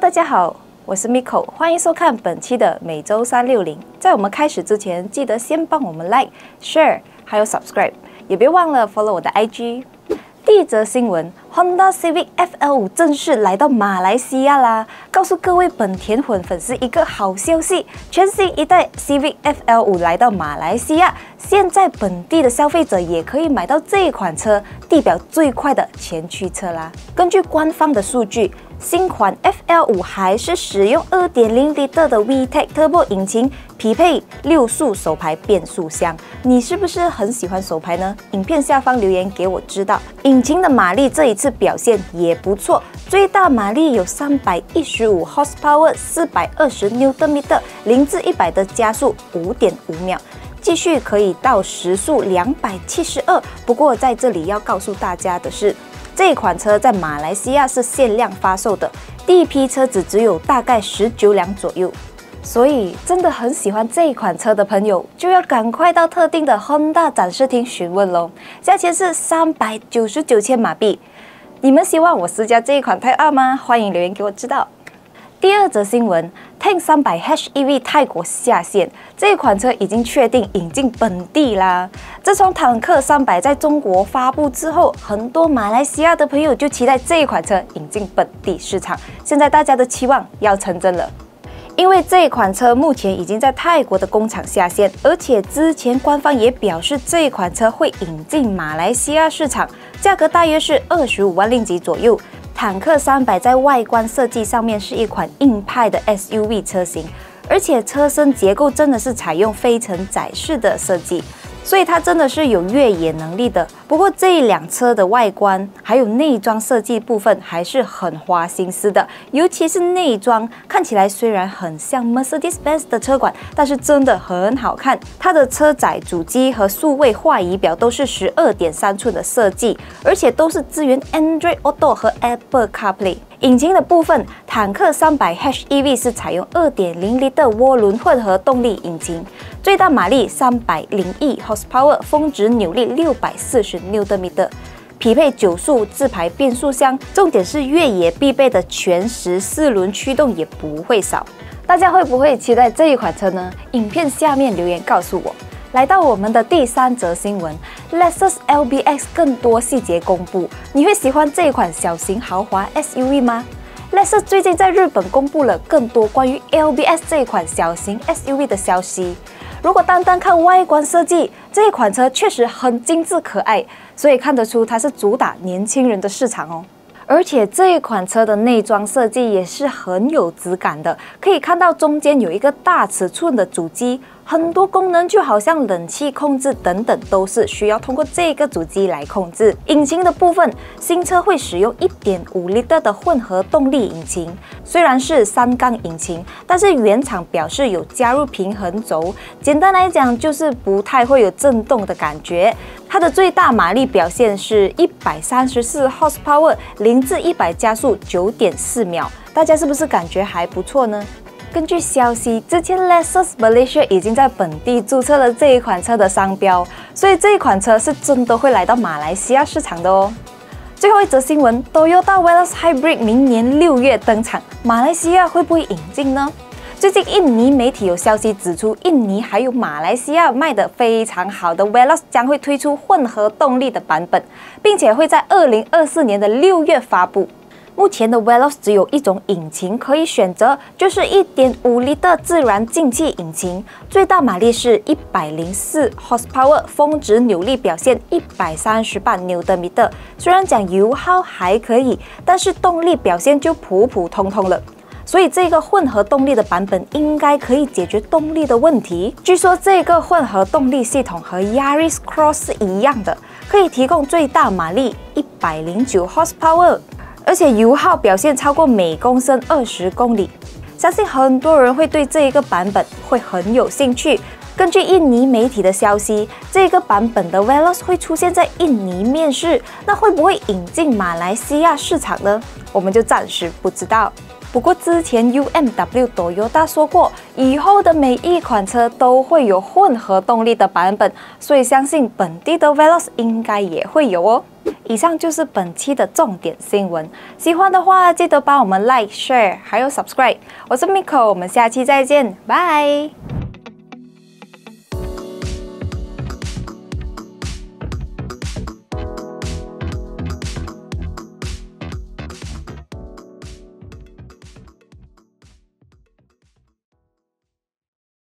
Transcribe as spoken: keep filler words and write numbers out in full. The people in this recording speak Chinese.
大家好，我是 Miko， 欢迎收看本期的每周三六零。在我们开始之前，记得先帮我们 Like、Share 还有 Subscribe， 也别忘了 follow 我的 I G。第一则新闻 ，Honda Civic F L 五正式来到马来西亚啦！告诉各位本田混粉丝一个好消息，全新一代 Civic F L 五来到马来西亚，现在本地的消费者也可以买到这一款车，地表最快的前驱车啦。根据官方的数据，新款 F L 五还是使用 二点零 L 的 V TEC Turbo 引擎，匹配六速手排变速箱。你是不是很喜欢手排呢？影片下方留言给我知道。引擎的马力这一次表现也不错，最大马力有三百一十五 horsepower， 四百二十牛顿米，零至一百的加速五点五秒。继续可以到时速两百七十二。不过在这里要告诉大家的是，这款车在马来西亚是限量发售的，第一批车子只有大概十九辆左右。所以真的很喜欢这一款车的朋友，就要赶快到特定的 Honda 展示厅询问咯。价钱是三百九十九千马币。你们希望我试驾这一款 Type R 吗？欢迎留言给我知道。第二则新闻 ，Tank 三百 H E V 泰国下线，这款车已经确定引进本地啦。自从坦克三百在中国发布之后，很多马来西亚的朋友就期待这一款车引进本地市场。现在大家的期望要成真了。因为这款车目前已经在泰国的工厂下线，而且之前官方也表示这款车会引进马来西亚市场，价格大约是二十五万令吉左右。坦克三百在外观设计上面是一款硬派的 S U V 车型，而且车身结构真的是采用非承载式的设计，所以它真的是有越野能力的。不过这一辆车的外观还有内装设计部分还是很花心思的，尤其是内装看起来虽然很像 Mercedes-Benz 的车款，但是真的很好看。它的车载主机和数位化仪表都是 十二点三寸的设计，而且都是支援 Android Auto 和 Apple CarPlay。引擎的部分，坦克三百 H E V 是采用 二点零 L 涡轮混合动力引擎，最大马力三百零一 horsepower， 峰值扭力六百四十牛顿米，匹配九速自排变速箱。重点是越野必备的全时四轮驱动也不会少。大家会不会期待这一款车呢？影片下面留言告诉我。来到我们的第三则新闻 ，Lexus L B X 更多细节公布。你会喜欢这一款小型豪华 S U V 吗 ？Lexus 最近在日本公布了更多关于 L B X 这一款小型 S U V 的消息。如果单单看外观设计，这一款车确实很精致可爱，所以看得出它是主打年轻人的市场哦。而且这一款车的内装设计也是很有质感的，可以看到中间有一个大尺寸的主机，很多功能就好像冷气控制等等都是需要通过这个主机来控制。引擎的部分，新车会使用 一点五 L 的混合动力引擎，虽然是三缸引擎，但是原厂表示有加入平衡轴，简单来讲就是不太会有震动的感觉。它的最大马力表现是一百三十四 horsepower， 零至一百加速九点四秒，大家是不是感觉还不错呢？根据消息，之前 Lexus Malaysia 已经在本地注册了这一款车的商标，所以这一款车是真的会来到马来西亚市场的哦。最后一则新闻 ，Toyota Veloz Hybrid 明年六月登场，马来西亚会不会引进呢？最近印尼媒体有消息指出，印尼还有马来西亚卖得非常好的 Veloz 将会推出混合动力的版本，并且会在二零二四年的六月发布。目前的 Veloz 只有一种引擎可以选择，就是 一点五 L 自然进气引擎，最大马力是一百零四 horsepower， 峰值扭力表现一百三十八牛顿米。虽然讲油耗还可以，但是动力表现就普普通通了。所以这个混合动力的版本应该可以解决动力的问题。据说这个混合动力系统和 Yaris Cross 是一样的，可以提供最大马力一百零九 horsepower， 而且油耗表现超过每公升二十公里。相信很多人会对这一个版本会很有兴趣。根据印尼媒体的消息，这个版本的 Veloz 会出现在印尼面世，那会不会引进马来西亚市场呢？我们就暂时不知道。不过之前 U M W Toyota 说过，以后的每一款车都会有混合动力的版本，所以相信本地的 Veloz 应该也会有哦。 以上就是本期的重点新闻，喜欢的话记得帮我们 like、share 还有 subscribe。我是 Miko， 我们下期再见，拜。